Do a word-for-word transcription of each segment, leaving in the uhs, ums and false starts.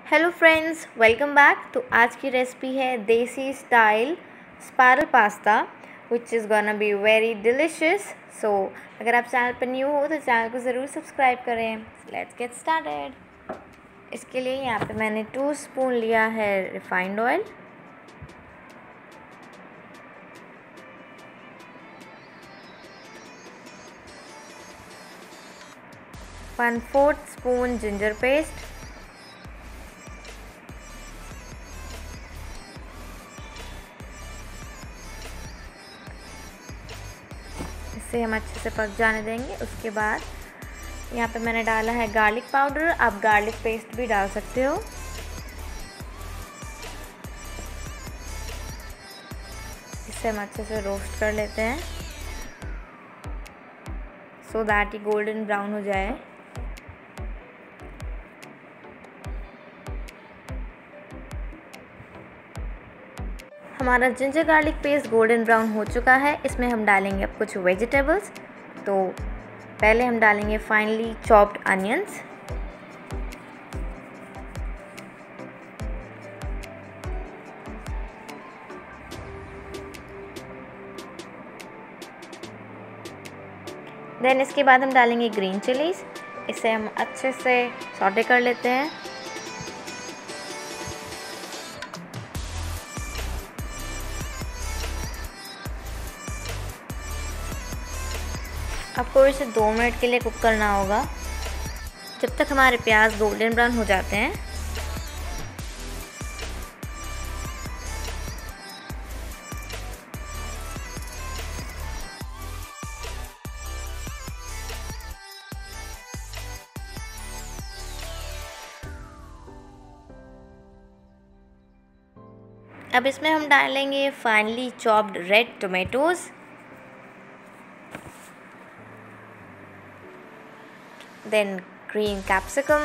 Hello friends, welcome back. तो आज की रेसिपी है desi style spiral pasta which is gonna be very delicious. So अगर आप चैनल पर न्यू हो तो चैनल को ज़रूर सब्सक्राइब करें। Let's get started. इसके लिए यहाँ पे मैंने टू स्पून लिया है refined oil, one fourth spoon ginger paste, इसे हम अच्छे से पक जाने देंगे। उसके बाद यहाँ पे मैंने डाला है गार्लिक पाउडर, आप गार्लिक पेस्ट भी डाल सकते हो। इसे हम अच्छे से रोस्ट कर लेते हैं सो दैट ये गोल्डन ब्राउन हो जाए। हमारा ginger garlic paste golden brown हो चुका है। इसमें हम डालेंगे अब कुछ वेजिटेबल्स। तो पहले हम डालेंगे फाइनली चॉप्ड अनियंस, देन इसके बाद हम डालेंगे ग्रीन चिलीज। इसे हम अच्छे से सॉटे कर लेते हैं। आपको इसे दो मिनट के लिए कुक करना होगा, जब तक हमारे प्याज गोल्डन ब्राउन हो जाते हैं। अब इसमें हम डालेंगे finally chopped red tomatoes, then green capsicum,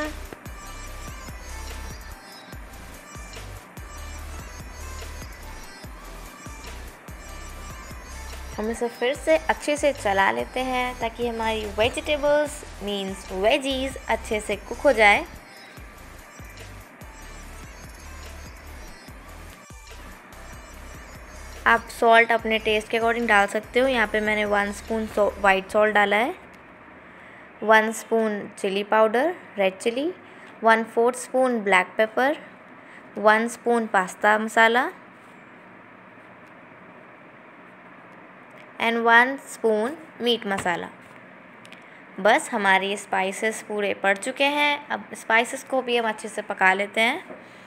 हम इसे फिर से अच्छे से चला लेते हैं ताकि हमारी वेजिटेबल्स मीन्स वेजीज अच्छे से कुक हो जाए। आप सॉल्ट अपने टेस्ट के अकॉर्डिंग डाल सकते हो। यहाँ पे मैंने वन स्पून वाइट सॉल्ट डाला है, one spoon chilli powder red chilli, one fourth spoon black pepper, one spoon pasta masala and one spoon meat masala. बस हमारे स्पाइसेस पूरे पड़ चुके हैं। अब स्पाइसेस को भी हम अच्छे से पका लेते हैं।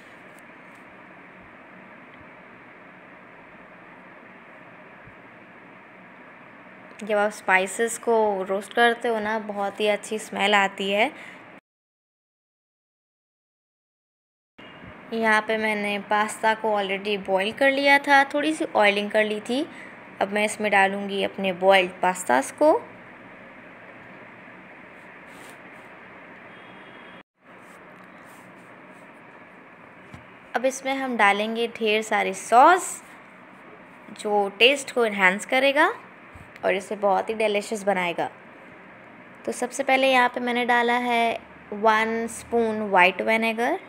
जब आप स्पाइसेस को रोस्ट करते हो ना, बहुत ही अच्छी स्मेल आती है। यहाँ पे मैंने पास्ता को ऑलरेडी बॉईल कर लिया था, थोड़ी सी ऑयलिंग कर ली थी। अब मैं इसमें डालूँगी अपने बॉइल्ड पास्तास को। अब इसमें हम डालेंगे ढेर सारी सॉस जो टेस्ट को इन्हांस करेगा और इसे बहुत ही डिलीशियस बनाएगा। तो सबसे पहले यहाँ पे मैंने डाला है one spoon white vinegar,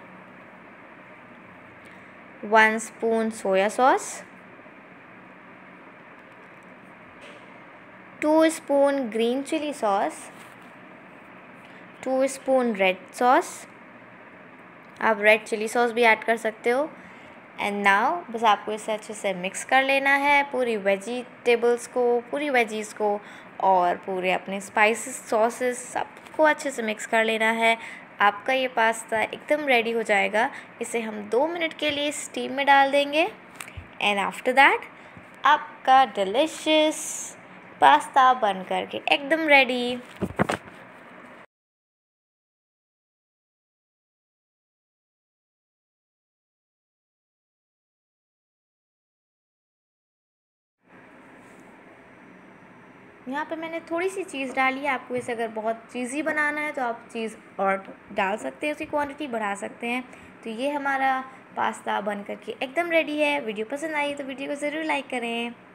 one spoon soya sauce, two spoon green chilli sauce, two spoon red sauce, आप रेड चिली सॉस भी ऐड कर सकते हो। एंड नाउ बस आपको इसे अच्छे से मिक्स कर लेना है, पूरी वेजिटेबल्स को, पूरी वेजीज़ को और पूरे अपने स्पाइसेस सॉसेस सबको अच्छे से मिक्स कर लेना है। आपका ये पास्ता एकदम रेडी हो जाएगा। इसे हम दो मिनट के लिए स्टीम में डाल देंगे एंड आफ्टर दैट आपका डिलिशियस पास्ता बन करके एकदम रेडी। यहाँ पे मैंने थोड़ी सी चीज़ डाली है। आपको इसे अगर बहुत चीज़ी बनाना है तो आप चीज़ और डाल सकते हैं, उसकी क्वांटिटी बढ़ा सकते हैं। तो ये हमारा पास्ता बन करके एकदम रेडी है। वीडियो पसंद आई तो वीडियो को ज़रूर लाइक करें।